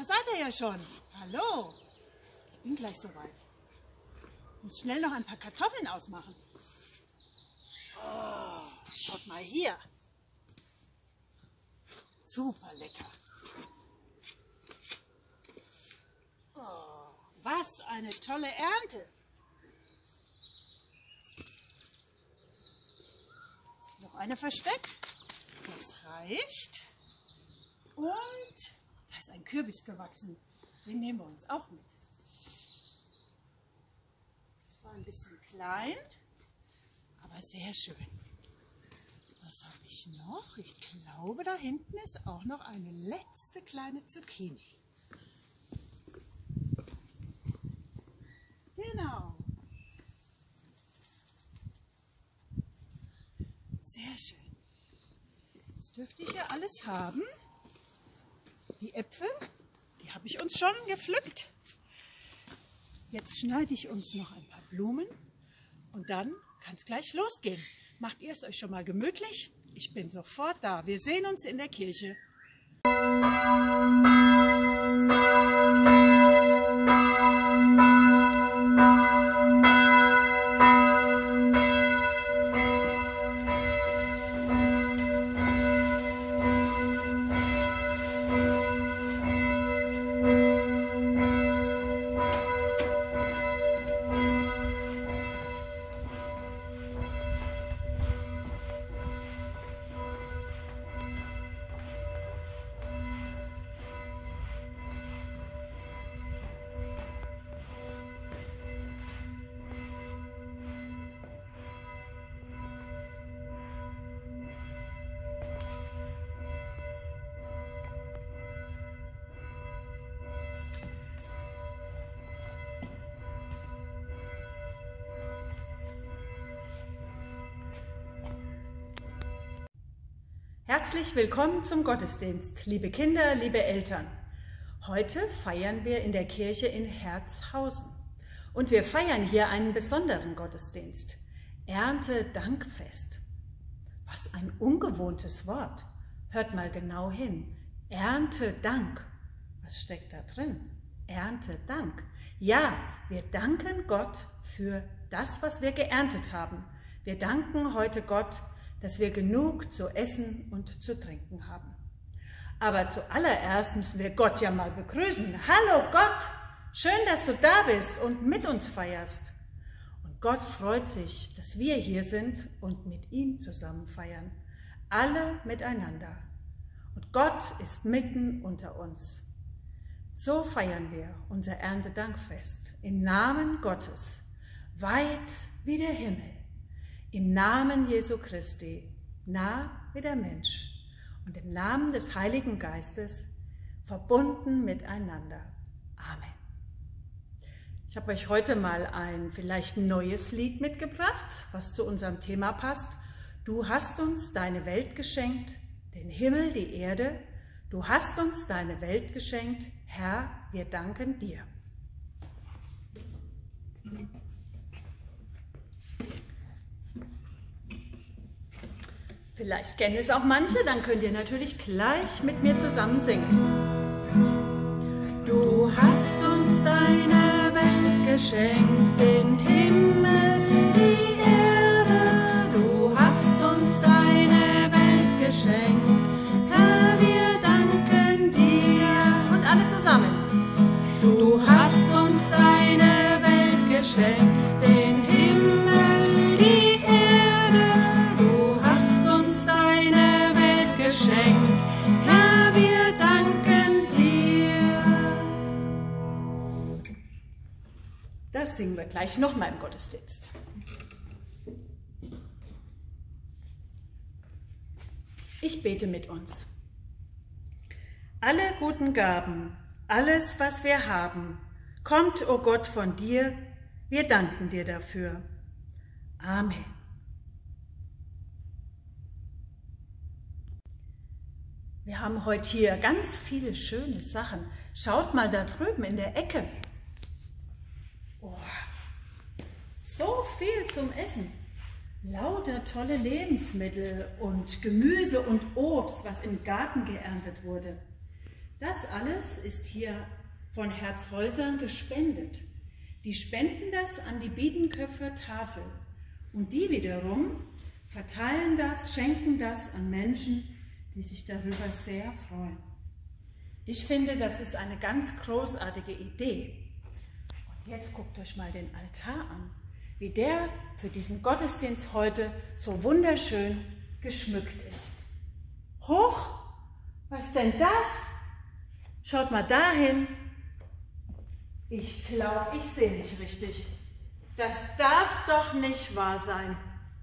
Da seid ihr ja schon. Hallo. Ich bin gleich soweit. Muss schnell noch ein paar Kartoffeln ausmachen. Oh, schaut mal hier. Super lecker. Oh, was eine tolle Ernte. Noch eine versteckt. Das reicht. Und da ist ein Kürbis gewachsen. Den nehmen wir uns auch mit. War ein bisschen klein, aber sehr schön. Was habe ich noch? Ich glaube, da hinten ist auch noch eine letzte kleine Zucchini. Genau. Sehr schön. Jetzt dürfte ich ja alles haben. Die Äpfel, die habe ich uns schon gepflückt. Jetzt schneide ich uns noch ein paar Blumen und dann kann es gleich losgehen. Macht ihr es euch schon mal gemütlich? Ich bin sofort da. Wir sehen uns in der Kirche. Herzlich willkommen zum Gottesdienst, liebe Kinder, liebe Eltern. Heute feiern wir in der Kirche in Herzhausen und wir feiern hier einen besonderen Gottesdienst, Erntedankfest. Was ein ungewohntes Wort. Hört mal genau hin. Erntedank. Was steckt da drin? Erntedank. Ja, wir danken Gott für das, was wir geerntet haben. Wir danken heute Gott, dass wir genug zu essen und zu trinken haben. Aber zuallererst müssen wir Gott ja mal begrüßen. Hallo Gott, schön, dass du da bist und mit uns feierst. Und Gott freut sich, dass wir hier sind und mit ihm zusammen feiern. Alle miteinander. Und Gott ist mitten unter uns. So feiern wir unser Erntedankfest im Namen Gottes, weit wie der Himmel. Im Namen Jesu Christi, nah wie der Mensch und im Namen des Heiligen Geistes, verbunden miteinander. Amen. Ich habe euch heute mal ein vielleicht neues Lied mitgebracht, was zu unserem Thema passt. Du hast uns deine Welt geschenkt, den Himmel, die Erde. Du hast uns deine Welt geschenkt, Herr, wir danken dir. Vielleicht kennen es auch manche, dann könnt ihr natürlich gleich mit mir zusammen singen. Du hast uns deine Welt geschenkt, den Himmel, die Erde. Du hast uns deine Welt geschenkt, Herr, wir danken dir. Und alle zusammen. Du hast uns deine Welt geschenkt, den Himmel, die Erde. Du hast uns deine Welt geschenkt, Herr, wir danken dir. Das singen wir gleich nochmal im Gottesdienst. Ich bete mit uns. Alle guten Gaben, alles, was wir haben, kommt, o Gott, von dir. Wir danken dir dafür. Amen. Wir haben heute hier ganz viele schöne Sachen. Schaut mal da drüben in der Ecke. Oh, so viel zum Essen. Lauter tolle Lebensmittel und Gemüse und Obst, was im Garten geerntet wurde. Das alles ist hier von Herzhäusern gespendet. Die spenden das an die Biedenköpfer Tafel und die wiederum verteilen das, schenken das an Menschen, die sich darüber sehr freuen. Ich finde, das ist eine ganz großartige Idee. Und jetzt guckt euch mal den Altar an, wie der für diesen Gottesdienst heute so wunderschön geschmückt ist. Hoch, was denn das? Schaut mal dahin. Ich glaube, ich sehe nicht richtig. Das darf doch nicht wahr sein.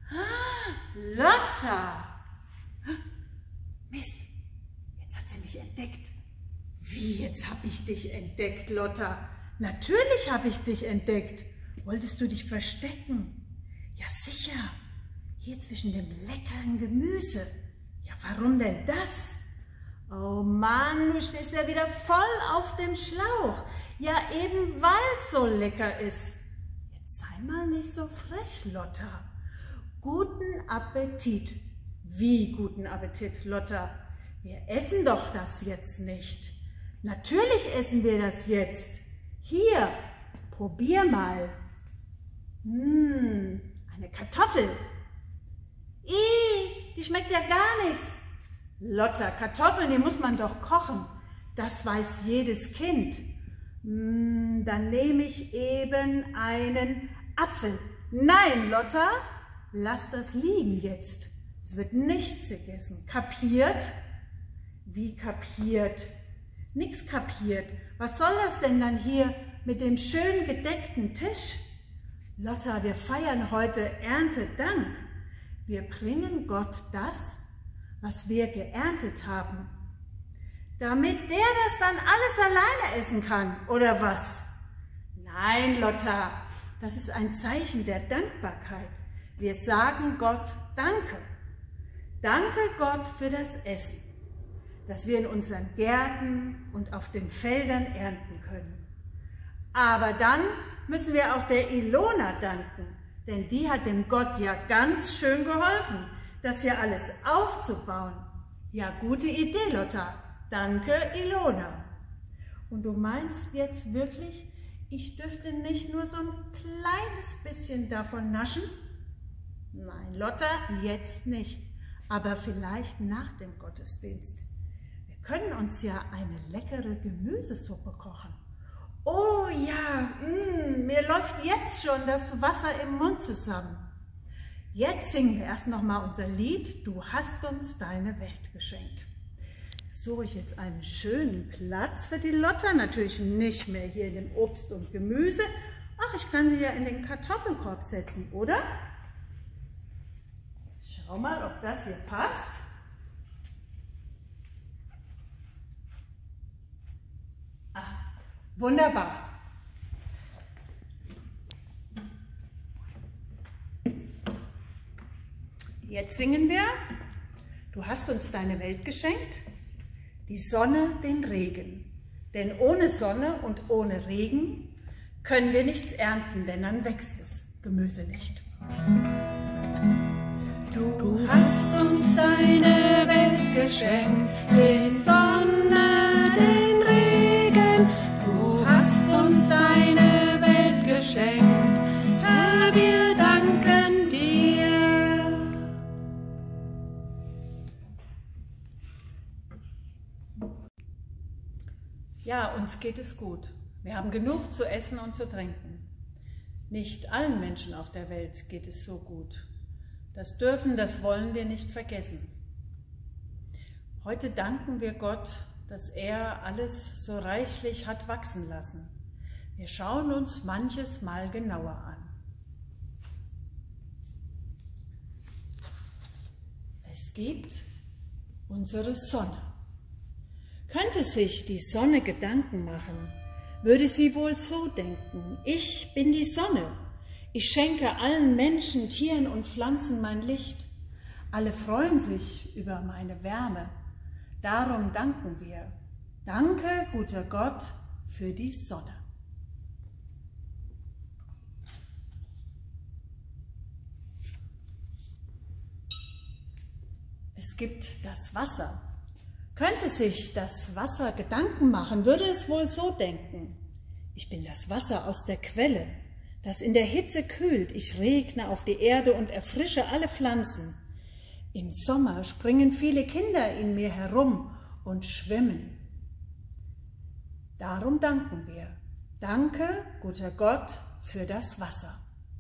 Lotta! Mist, jetzt hat sie mich entdeckt. Wie, jetzt habe ich dich entdeckt, Lotta? Natürlich habe ich dich entdeckt. Wolltest du dich verstecken? Ja, sicher. Hier zwischen dem leckeren Gemüse. Ja, warum denn das? Oh Mann, du stehst ja wieder voll auf dem Schlauch. Ja, eben weil es so lecker ist. Jetzt sei mal nicht so frech, Lotta. Guten Appetit. Wie guten Appetit, Lotta? Wir essen doch das jetzt nicht. Natürlich essen wir das jetzt. Hier, probier mal. Eine Kartoffel. Die schmeckt ja gar nichts. Lotta, Kartoffeln, die muss man doch kochen. Das weiß jedes Kind. Dann nehme ich eben einen Apfel. Nein, Lotta, lass das liegen jetzt. Es wird nichts gegessen. Kapiert? Wie kapiert? Nix kapiert. Was soll das denn dann hier mit dem schön gedeckten Tisch? Lotta, wir feiern heute Erntedank. Wir bringen Gott das, was wir geerntet haben, damit der das dann alles alleine essen kann, oder was? Nein, Lotta, das ist ein Zeichen der Dankbarkeit. Wir sagen Gott Danke. Danke Gott für das Essen, das wir in unseren Gärten und auf den Feldern ernten können. Aber dann müssen wir auch der Ilona danken, denn die hat dem Gott ja ganz schön geholfen, das hier alles aufzubauen. Ja, gute Idee, Lotta. Danke, Ilona. Und du meinst jetzt wirklich, ich dürfte nicht nur so ein kleines bisschen davon naschen? Nein, Lotta, jetzt nicht, aber vielleicht nach dem Gottesdienst. Wir können uns ja eine leckere Gemüsesuppe kochen. Oh ja, mir läuft jetzt schon das Wasser im Mund zusammen. Jetzt singen wir erst noch mal unser Lied, Du hast uns deine Welt geschenkt. Suche ich jetzt einen schönen Platz für die Lotta, natürlich nicht mehr hier in dem Obst und Gemüse. Ach, ich kann sie ja in den Kartoffelkorb setzen, oder? Schau mal, ob das hier passt. Ah, wunderbar. Jetzt singen wir, du hast uns deine Welt geschenkt, die Sonne, den Regen. Denn ohne Sonne und ohne Regen können wir nichts ernten, denn dann wächst das Gemüse nicht. Du hast uns deine Welt geschenkt, die Sonne, den Regen. Du hast uns deine Welt geschenkt, Herr, wir danken dir. Ja, uns geht es gut. Wir haben genug zu essen und zu trinken. Nicht allen Menschen auf der Welt geht es so gut. Das dürfen, das wollen wir nicht vergessen. Heute danken wir Gott, dass er alles so reichlich hat wachsen lassen. Wir schauen uns manches mal genauer an. Es gibt unsere Sonne. Könnte sich die Sonne Gedanken machen, würde sie wohl so denken: Ich bin die Sonne. Ich schenke allen Menschen, Tieren und Pflanzen mein Licht. Alle freuen sich über meine Wärme. Darum danken wir. Danke, guter Gott, für die Sonne. Es gibt das Wasser. Könnte sich das Wasser Gedanken machen, würde es wohl so denken: Ich bin das Wasser aus der Quelle, das in der Hitze kühlt. Ich regne auf die Erde und erfrische alle Pflanzen. Im Sommer springen viele Kinder in mir herum und schwimmen. Darum danken wir. Danke, guter Gott, für das Wasser.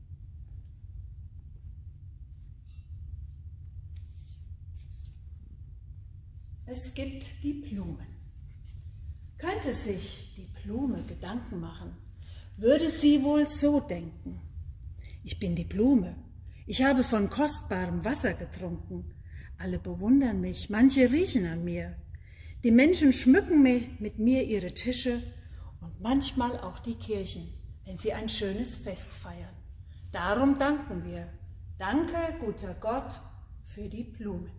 Es gibt die Blumen. Könnte sich die Blume Gedanken machen, würde sie wohl so denken: Ich bin die Blume, ich habe von kostbarem Wasser getrunken. Alle bewundern mich, manche riechen an mir. Die Menschen schmücken mit mir ihre Tische und manchmal auch die Kirchen, wenn sie ein schönes Fest feiern. Darum danken wir. Danke, guter Gott, für die Blumen.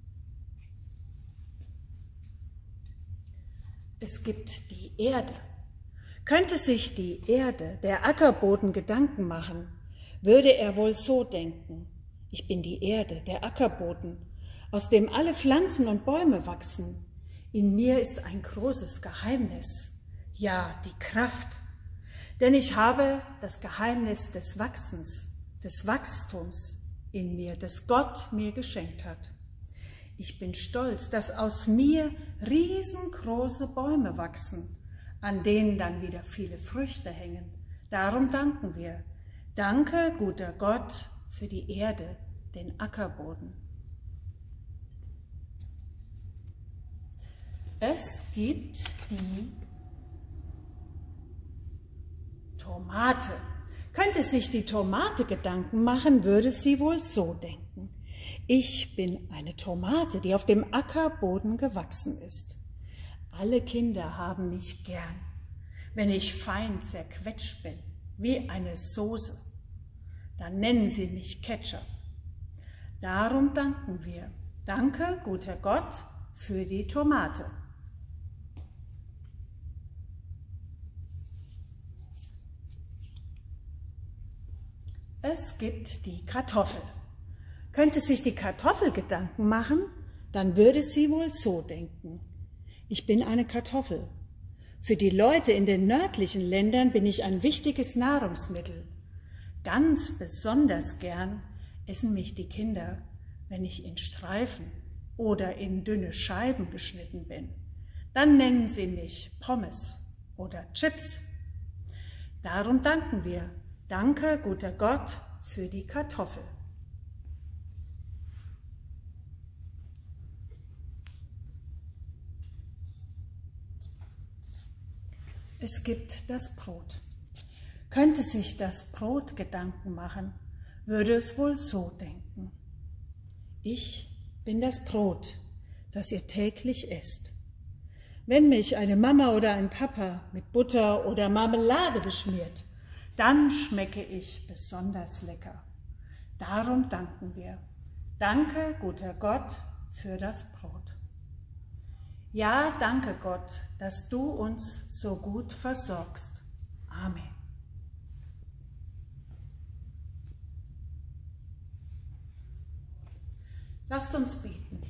Es gibt die Erde. Könnte sich die Erde, der Ackerboden, Gedanken machen, würde er wohl so denken: Ich bin die Erde, der Ackerboden, aus dem alle Pflanzen und Bäume wachsen. In mir ist ein großes Geheimnis, ja, die Kraft. Denn ich habe das Geheimnis des Wachsens, des Wachstums in mir, das Gott mir geschenkt hat. Ich bin stolz, dass aus mir riesengroße Bäume wachsen, an denen dann wieder viele Früchte hängen. Darum danken wir. Danke, guter Gott, für die Erde, den Ackerboden. Es gibt die Tomate. Könnte sich die Tomate Gedanken machen, würde sie wohl so denken: Ich bin eine Tomate, die auf dem Ackerboden gewachsen ist. Alle Kinder haben mich gern, wenn ich fein zerquetscht bin, wie eine Soße. Dann nennen sie mich Ketchup. Darum danken wir. Danke, guter Gott, für die Tomate. Es gibt die Kartoffel. Könnte sich die Kartoffel Gedanken machen, dann würde sie wohl so denken: Ich bin eine Kartoffel. Für die Leute in den nördlichen Ländern bin ich ein wichtiges Nahrungsmittel. Ganz besonders gern essen mich die Kinder, wenn ich in Streifen oder in dünne Scheiben geschnitten bin. Dann nennen sie mich Pommes oder Chips. Darum danken wir. Danke, guter Gott, für die Kartoffel. Es gibt das Brot. Könnte sich das Brot Gedanken machen, würde es wohl so denken: Ich bin das Brot, das ihr täglich esst. Wenn mich eine Mama oder ein Papa mit Butter oder Marmelade beschmiert, dann schmecke ich besonders lecker. Darum danken wir. Danke, guter Gott, für das Brot. Ja, danke Gott, dass du uns so gut versorgst. Amen. Lasst uns beten.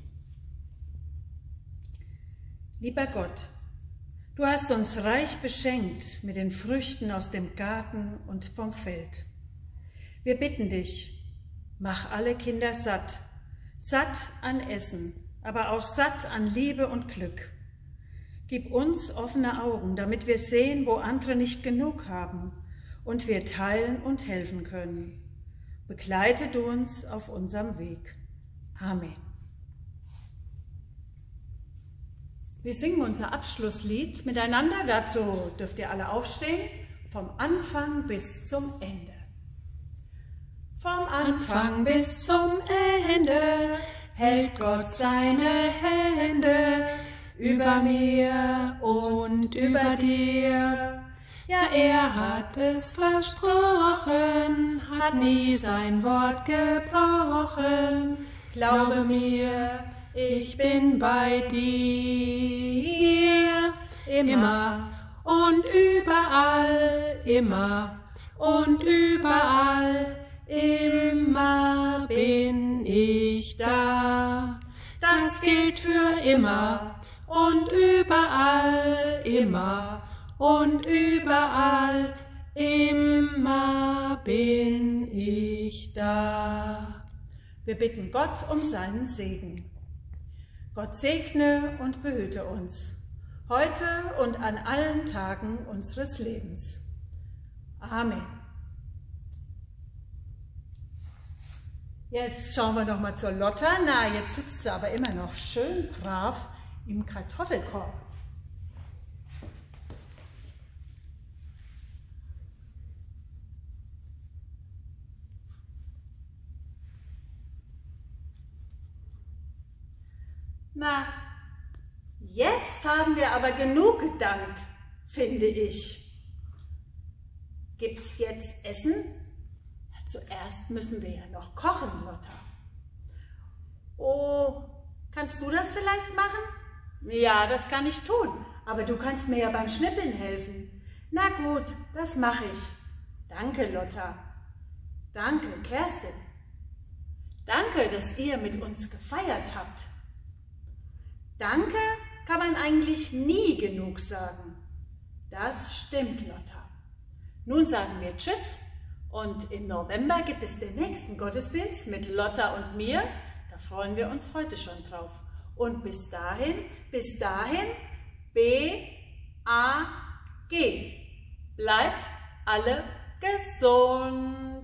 Lieber Gott, du hast uns reich beschenkt mit den Früchten aus dem Garten und vom Feld. Wir bitten dich, mach alle Kinder satt, satt an Essen, aber auch satt an Liebe und Glück. Gib uns offene Augen, damit wir sehen, wo andere nicht genug haben und wir teilen und helfen können. Begleite du uns auf unserem Weg. Amen. Wir singen unser Abschlusslied miteinander. Dazu dürft ihr alle aufstehen, vom Anfang bis zum Ende. Vom Anfang bis zum Ende hält Gott seine Hände über mir und über dir. Ja, er hat es versprochen, hat nie sein Wort gebrochen. Glaube mir, ich bin bei dir, immer und überall, immer und überall, immer bin ich da. Das gilt für immer und überall, immer und überall, immer bin ich da. Wir bitten Gott um seinen Segen. Gott segne und behüte uns, heute und an allen Tagen unseres Lebens. Amen. Jetzt schauen wir noch mal zur Lotta. Na, jetzt sitzt sie aber immer noch schön brav im Kartoffelkorb. Na, jetzt haben wir aber genug gedankt, finde ich. Gibt's jetzt Essen? Ja, zuerst müssen wir ja noch kochen, Lotta. Oh, kannst du das vielleicht machen? Ja, das kann ich tun, aber du kannst mir ja beim Schnippeln helfen. Na gut, das mache ich. Danke, Lotta. Danke, Kerstin. Danke, dass ihr mit uns gefeiert habt. Danke kann man eigentlich nie genug sagen. Das stimmt, Lotta. Nun sagen wir Tschüss und im November gibt es den nächsten Gottesdienst mit Lotta und mir. Da freuen wir uns heute schon drauf. Und bis dahin, B-A-G. Bleibt alle gesund.